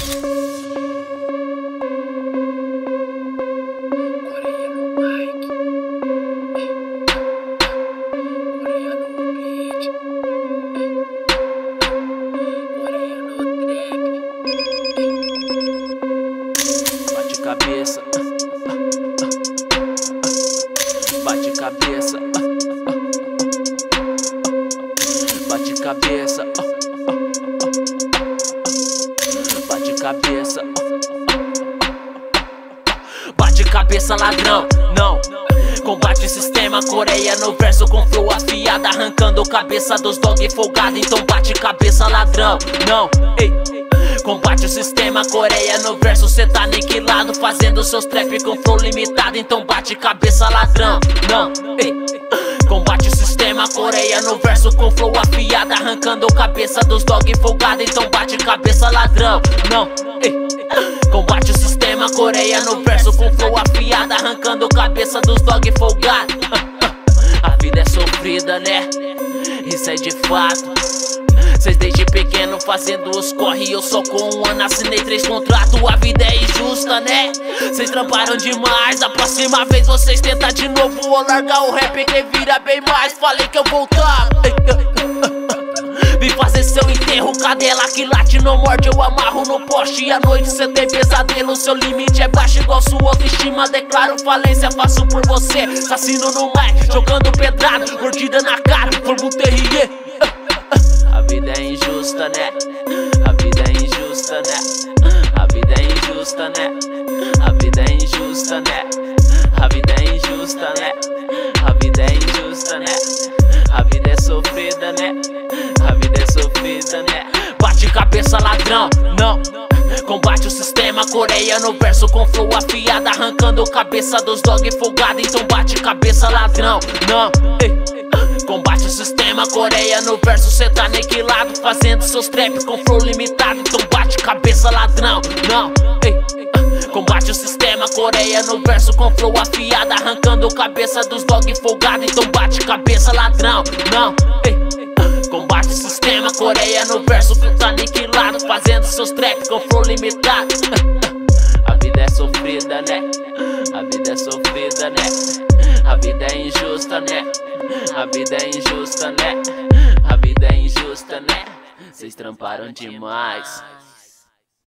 Bate cabeça, bate cabeça, bate cabeça, bate cabeça, bate cabeça, ladrão, não. Combate o sistema, Coreia no verso com flow afiada, arrancando cabeça dos dog folgado. Então bate cabeça, ladrão, não, ei. Combate o sistema, Coreia no verso, cê tá aniquilado, fazendo seus trap com flow limitado. Então bate cabeça, ladrão, não, ei. Combate o sistema, Coreia no verso com flow afiada, arrancando cabeça dos dog folgado. Então bate cabeça, ladrão, não, ei. Combate o sistema, Coreia no verso com flow afiada, arrancando cabeça dos dog folgado. A vida é sofrida, né? Isso é de fato. Cês desde pequeno fazendo os corre, eu só com um ano assinei 3 contratos. A vida é injusta, né? Cês tramparam demais, a próxima vez vocês tentam de novo ou largar o rap que vira bem mais. Falei que eu voltava. Vim fazer seu enterro, cadela que late não morde, eu amarro no poste. E à noite cê tem pesadelo, seu limite é baixo igual sua autoestima. Declaro falência, faço por você, assassino no mic, jogando pedrada, mordida na cara, formo terrier. A vida é injusta, né? A vida é injusta, né? A vida é injusta, né? A vida é injusta, né? A vida é injusta, né? A vida é injusta, né? A vida é sofrida, né? A vida é sofrida, né? Bate cabeça, ladrão, não. Combate o sistema, Coreia no verso com flow afiada, arrancando cabeça dos dog folgado. Então bate cabeça, ladrão, não, ei. Combate o sistema, Coreia no verso, cê tá aniquilado, fazendo seus trap com flow limitado. Então bate cabeça, ladrão, não, ei. Combate o sistema, Coreia no verso com flow afiada, arrancando cabeça dos dog folgado. Então bate cabeça, ladrão, não, ei. Combate o sistema, Coreia no verso, cê tá aniquilado, fazendo seus trap com flow limitado. A vida é sofrida, né? A vida é sofrida, né? A vida é injusta, né? A vida é injusta, né? A vida é injusta, né? Cês tramparam demais.